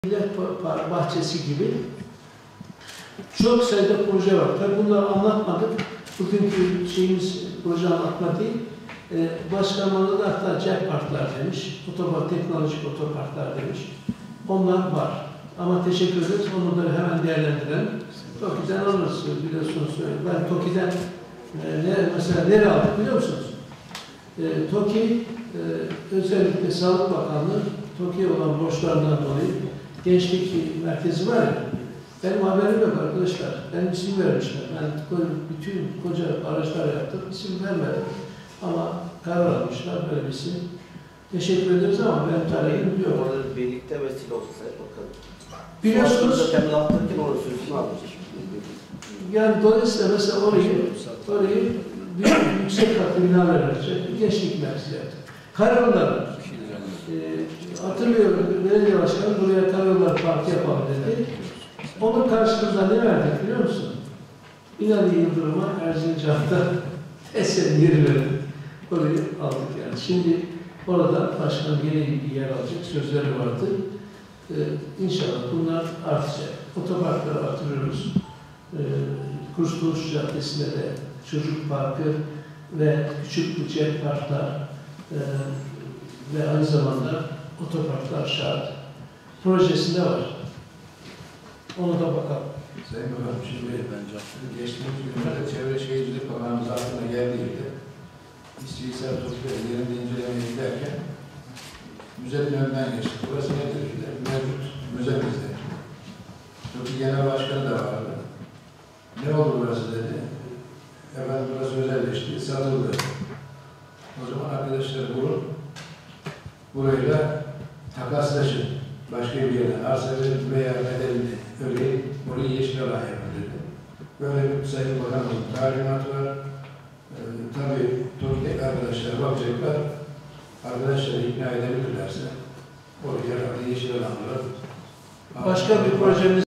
Millet Bahçesi gibi çok sayıda proje var. Tabii bunları anlatmadık. Bugünkü şeyimiz proje anlatma değil. Başkanlığı da hatta cep parklar demiş, teknolojik otoparklar demiş. Onlar var. Ama teşekkür ederiz. Onu da hemen değerlendirelim. TOKİ'den alırız biliyorsunuz. Ben TOKİ'den mesela nereye aldık biliyor musunuz? TOKİ özellikle Sağlık Bakanlığı TOKİ'ye olan borçlarından dolayı gençlik merkezi var ya, benim haberim yok arkadaşlar. Benim isim vermişler. Ben bütün koca araçlar yaptım, isim vermedim. Ama karar almışlar böyle bir isim. Teşekkür ederiz ama benim tarihim yok. Orada birlikte vesile olsa bakalım. Biliyorsunuz. Temel alttaki orası sözünü almış. Yani dolayısıyla mesela orayı yüksek katlı binalar verecek. Gençlik merkezi yaptık. Karayolları. Hatırlıyorum, belediye başkanı buraya karayollar parkı yapalım dedi. Onun karşılığında ne verdik biliyor musun? İnali Yıldırım'a Erzincan'da eserin yeri verdik. Orayı aldık yani. Şimdi orada başkan yeni bir yer alacak, sözleri vardı. İnşallah bunlar artacak. Otoparkları artırıyoruz. Kurtuluş Caddesi'nde de çocuk parkı ve küçük bütçe parklar ve aynı zamanda otoparklar şart. Projesinde var. Onu da bakalım. Sayın Bakanım, şimdi geçtiğimiz günlerde Çevre Şehircilik Bakanımız aklına geldiydi. İstihisar Toplu'yu yerinde incelemeye giderken müzenin önünden geçti. Burası nedir dediler? Mevcut müzemizde. TOKİ Genel Başkanı da vardı. Ne oldu burası dedi. Efendim burası özelleşti, satıldı. O zaman arkadaşlar bulun, burayla takaslaşın. Başka bir yerden arsa verin veya bedelini ödeyin, burayı yeşil alan yapın dedi. Böyle bir Sayın Bakanımızın talimatı var. Tabii TOKİ'deki arkadaşlar bakacaklar, arkadaşları ikna edebilirlerse oraya yeşil alanlar. Başka bir projemiz